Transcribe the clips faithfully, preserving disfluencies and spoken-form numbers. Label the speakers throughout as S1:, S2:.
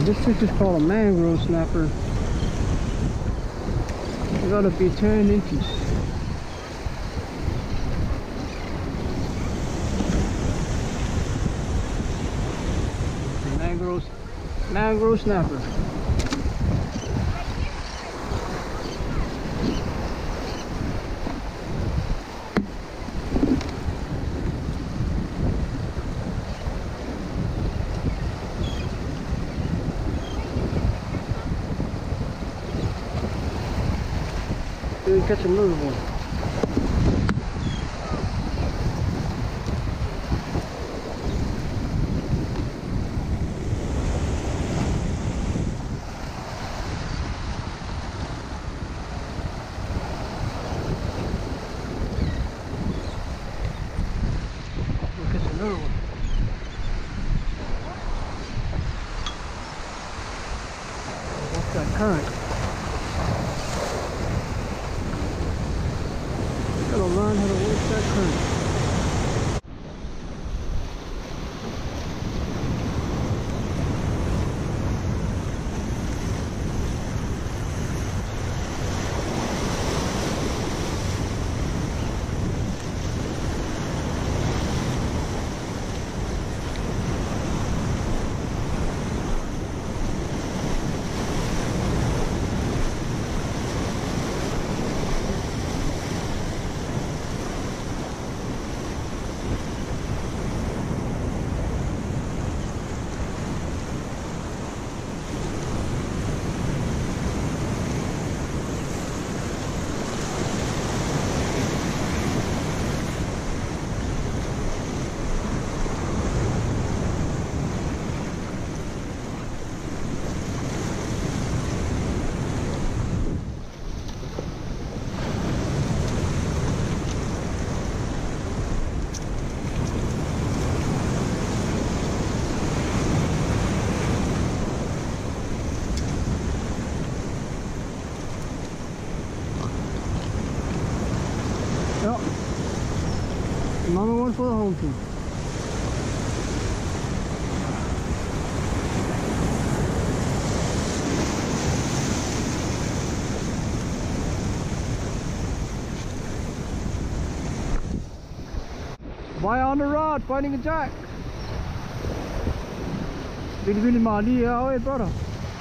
S1: This fish is called a mangrove snapper. It gotta be ten inches. Mangrove, mangrove snapper. We catch another one. We'll catch another one. What's that current? Gotta learn how to work that current. Yep. Another one for the home team. Why on the rod, finding a jack? Really, really muddy, yeah, brother.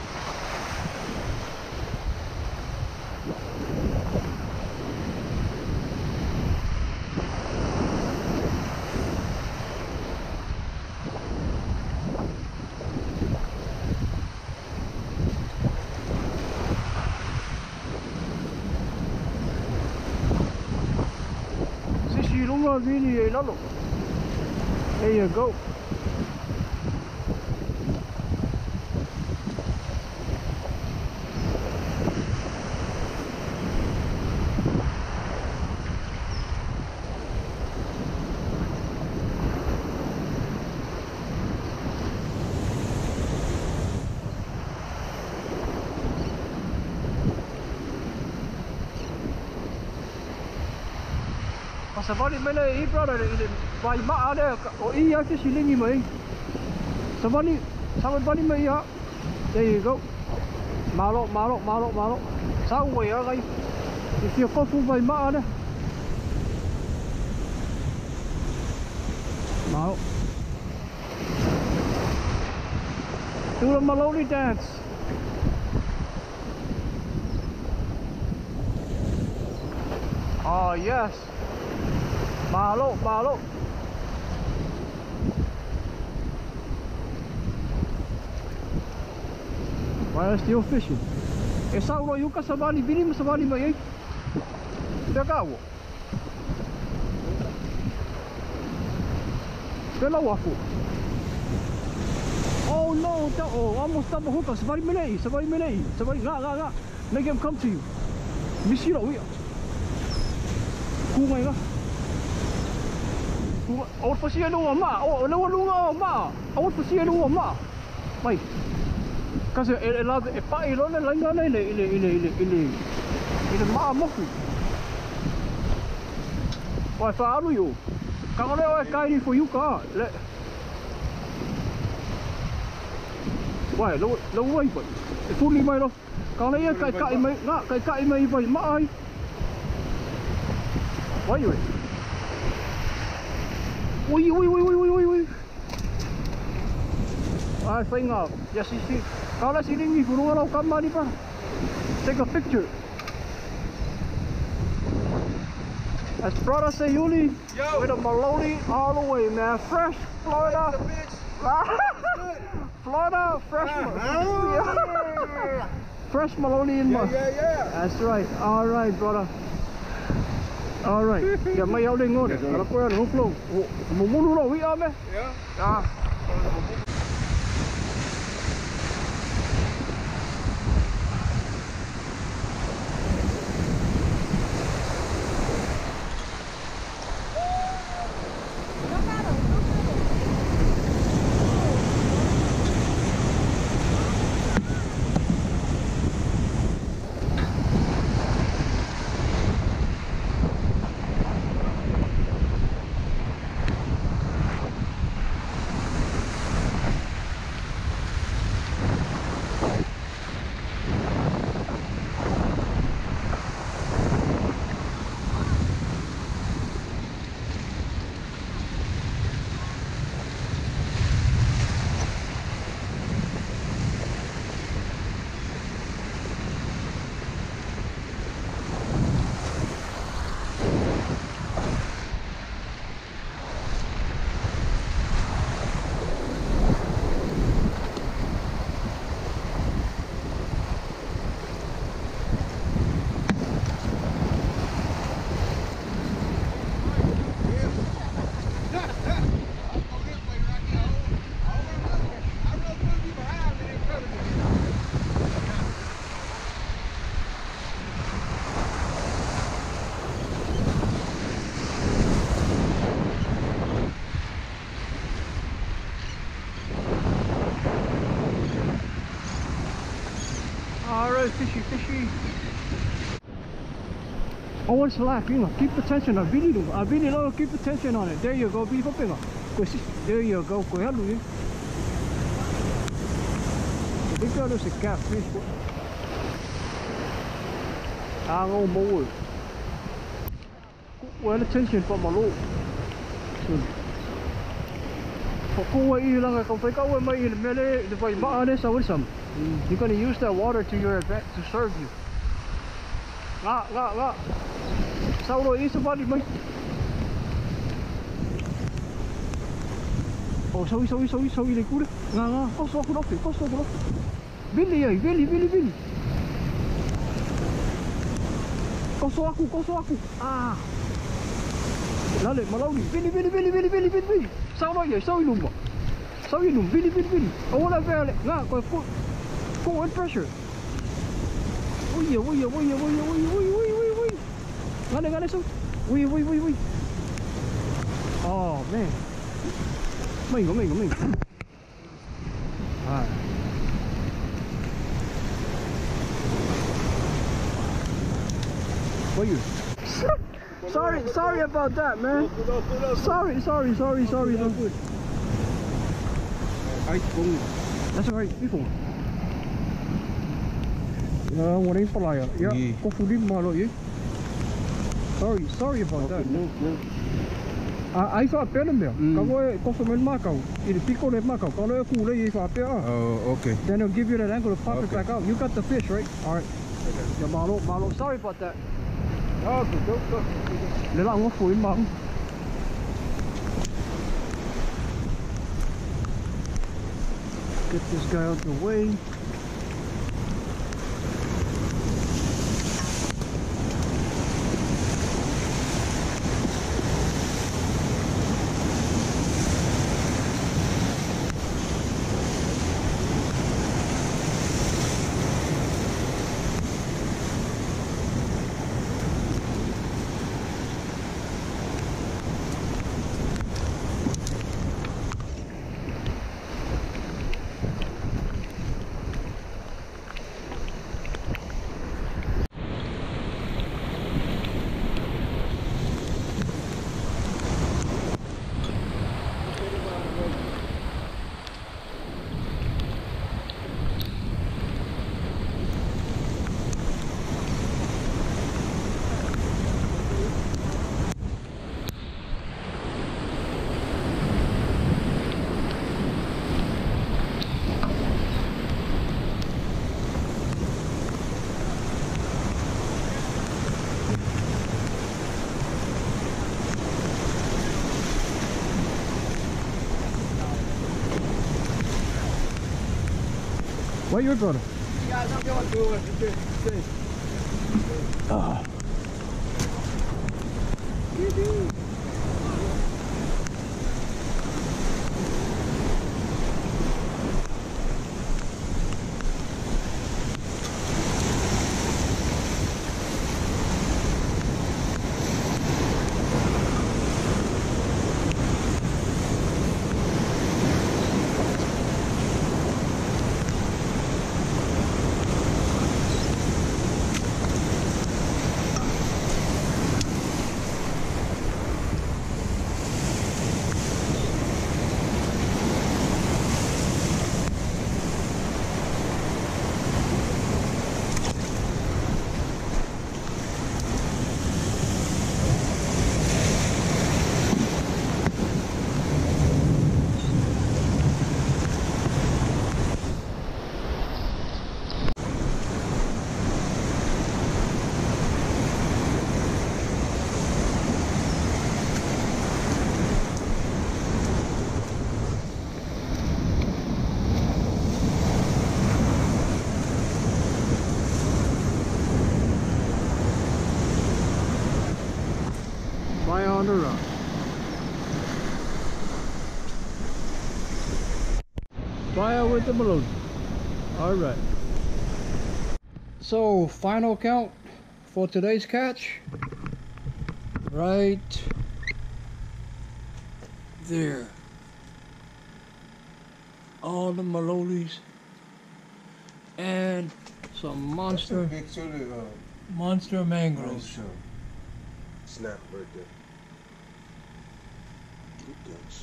S1: Really, lalo. There you go. Somebody may not eat, brother. By my other, or eat after she lingy me. Somebody, somebody may eat. There you go. Malo, malo, malo, malo. Somewhere, guys. If you're caught by my other. Malo. Do the Maloney dance. Oh, yes. Malo, malo. Why are still fishing? Essa aula aí o caçavali vindo, caçavali mai. Pega o. Pela wafu. Oh no, oh, almost double hook. Caçavali mai, caçavali mai, caçavali. Ga, ga, ga. Make him come to you. Missira o. Kungai ga. Awat pa siya nung ma. Oh, nawalunga ma. Awat pa siya nung ma. Mai. Kasi e la e pa ilo na lang na ile ile ile ile ile. Ile ma mo ku. Wa fa alu yo. Ka ole o kai ni for you ka. Le. Vậy lâu lâu vậy vậy. Phun đi mày đâu. Còn lấy cái cậy mày, ngã cái cậy mày vậy mà ai. Vậy vậy. Ui ui ui ui ui ui ui. I think uh, yes, you see. Kalau sini ni guru orang kamar ni pa. Take a picture. As brother say, Yuli, yo, with a Maloney all the way, man. Fresh Florida. Florida, fresh. Uh-huh. Fresh Maloney in yeah, yeah, yeah. That's right. All right, brother. All right. Yeah, my holding on. Kalau kau yang hoplo, mulu lo, we are me. Yeah. Ah. Alright, fishy, fishy. Oh, it's laughing. Keep the tension on video. I really don't keep the tension on it. There you go, be hopping. There you go. Go ahead, Louis. The big girl is a catfish. Ang old boy. Well, attention for my lord. Cô ấy là không phải có mấy mấy cái vậy mà đấy sao vậy sao? You're gonna use that water to your advantage to serve you. Ngã ngã ngã. Sao rồi ý sao vậy mày? Oh, sao sao sao sao ini kuda? Ngã ngã. Kau suka aku dokter, kau suka aku dokter. Billy ya, Billy Billy Billy. Kau suka aku, kau suka aku. Ah. Lalu malau ni. Billy Billy Billy Billy Billy Billy. Sao rồi vậy? Sao vậy mà? Sao vậy nung? Billy Billy Billy. Oh, là về lại. Ngã coi cô. Cô in pressure. Ui ui ui ui ui ui ui ui ui ui. Ngã đây ngã đây sao? Ui ui ui ui. Oh man. Mình của mình của mình. À. What are you? Sorry, sorry about that, man. Sorry, sorry, sorry, sorry. No good. That's alright. Before. Yeah, what ain't polite? Yeah, go for this model, yeah. Sorry, sorry about that. No, no. I I thought better there. Kamu kau semen makau. Ini pico net makau. Kalau aku lagi thought better.
S2: Oh, okay.
S1: Then it'll give you that angle to pop it back out. You got the fish, right? All right. Yeah, model, model. Sorry about that. Oh, go, go. Để làm nó phủi mỏng. Get this guy out the way. What your brother? Ah. Fire on the run. Fire with the balloon. All right. So final count for today's catch. Right there. All the malolis and some monster, monster mangroves.
S2: Snap right there. Good catch.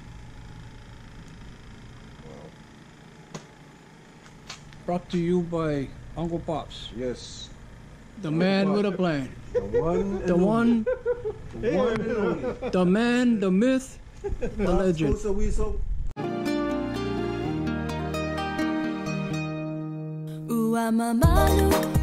S2: Wow.
S1: Brought to you by Uncle Pops.
S2: Yes.
S1: The man with a plan.
S2: The one.
S1: The one.
S2: The one and only.
S1: The man, the myth, the legend.
S3: Mamalu.